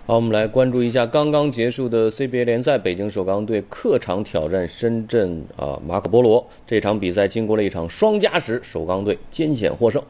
好，我们来关注一下刚刚结束的 CBA 联赛，北京首钢队客场挑战深圳马可波罗。这场比赛经过了一场双加时，首钢队艰险获胜。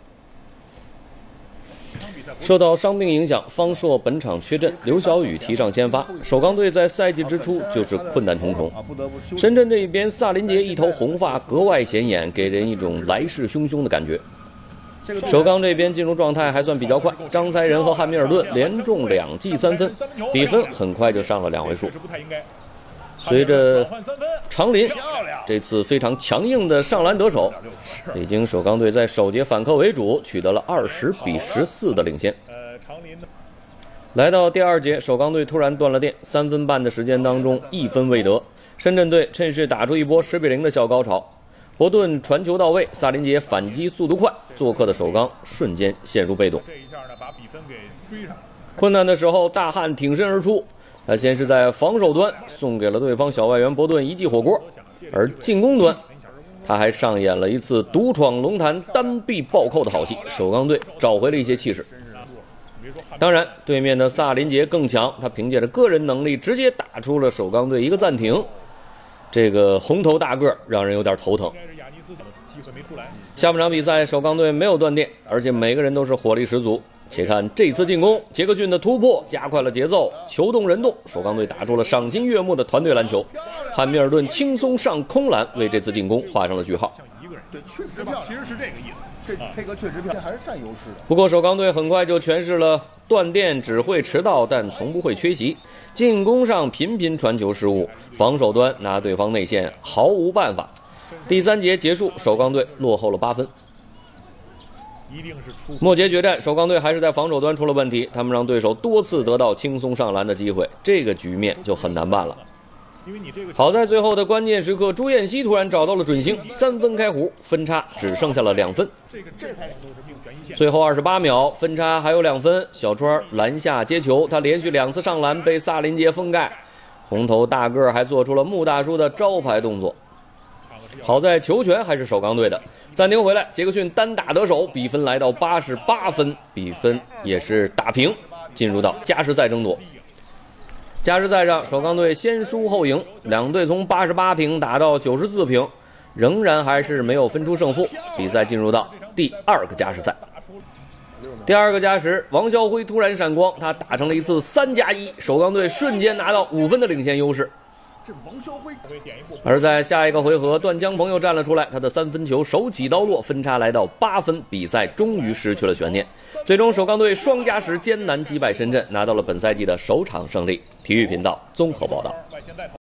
受到伤病影响，方硕本场缺阵，刘晓宇提上先发。首钢队在赛季之初就是困难重重。深圳这一边，萨林杰一头红发格外显眼，给人一种来势汹汹的感觉。首钢这边进入状态还算比较快，张才仁和汉密尔顿连中2记3分，比分很快就上了2位数。随着常林这次非常强硬的上篮得手，北京首钢队在首节反客为主，取得了20-14的领先。来到第2节，首钢队突然断了电，3分半的时间当中1分未得，深圳队趁势打出一波10-0的小高潮。伯顿传球到位，萨林杰反击速度快，做客的首钢瞬间陷入被动。困难的时候，大汉挺身而出，他先是在防守端送给了对方小外援伯顿一记火锅，而进攻端他还上演了一次独闯龙潭单臂暴扣的好戏，首钢队找回了一些气势。当然，对面的萨林杰更强，他凭借着个人能力直接打出了首钢队一个暂停。这个红头大个让人有点头疼。下半场比赛，首钢队没有断电，而且每个人都是火力十足。且看这次进攻，杰克逊的突破加快了节奏，球动人动，首钢队打出了赏心悦目的团队篮球。汉密尔顿轻松上空篮，为这次进攻画上了句号。 对，确实漂亮，其实是这个意思。这配合确实漂亮，这还是占优势的。 不过首钢队很快就诠释了断电只会迟到，但从不会缺席。进攻上频频传球失误，防守端拿对方内线毫无办法。第3节结束，首钢队落后了8分。末节决战，首钢队还是在防守端出了问题，他们让对手多次得到轻松上篮的机会，这个局面就很难办了。好在最后的关键时刻，朱彦西突然找到了准星，3分开壶，分差只剩下了2分。最后28秒，分差还有2分，小川篮下接球，他连续2次上篮被萨林杰封盖，红头大个还做出了穆大叔的招牌动作。好在球权还是首钢队的，暂停回来，杰克逊单打得手，比分来到88分，比分也是打平，进入到加时赛争夺。加时赛上，首钢队先输后赢，两队从88平打到94平，仍然还是没有分出胜负。比赛进入到第2个加时赛。第2个加时，王霄辉突然闪光，他打成了一次3+1，首钢队瞬间拿到5分的领先优势。而在下一个回合，段江鹏又站了出来，他的3分球手起刀落，分差来到8分，比赛终于失去了悬念。最终首钢队双加时艰难击败深圳，拿到了本赛季的首场胜利。体育频道综合报道。